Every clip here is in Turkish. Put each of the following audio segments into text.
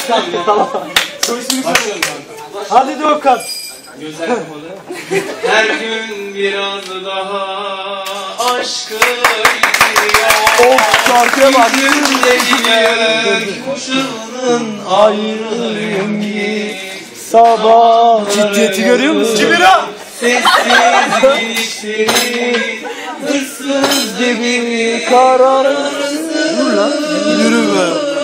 Tamam. Başlıyorum kanka. Hadi Doğukan. Gözler kapalı. Her gün biraz daha aşkı yitiriyor. Of, şarkıya bak. Yüzündeki kuşunun ayrı rengi. Sabah. Ciddiyeti görüyor musun? Kibira! Sessiz gidişleri, hırsız gibi kararırsın. Dur lan. Yürüme.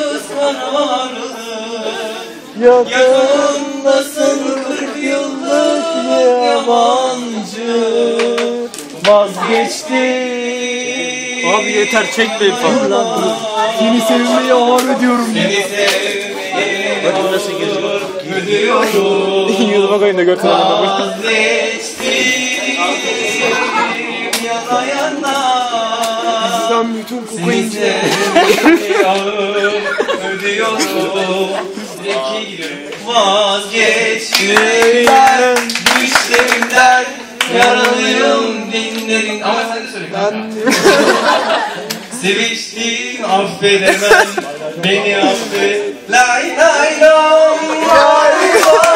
Yakınındasın 40 yıllık yabancı. Vazgeçti. Abi yeter, çekmeyin falan. Lan. Seni sevmeye ağır ediyorum. Seni sevmeye ağır ediyorum. Yılmak ayında götürdüm adamı. Vazgeçtim yana yana. Sen bütün Seni sevmeye ağır ödüyorum. Vazgeçtim düşlerimden, yaralıyım dinlerin. Ama sen de söyle kanka. Seviştim affedemem, beni affet. Lay lay lay lay lay.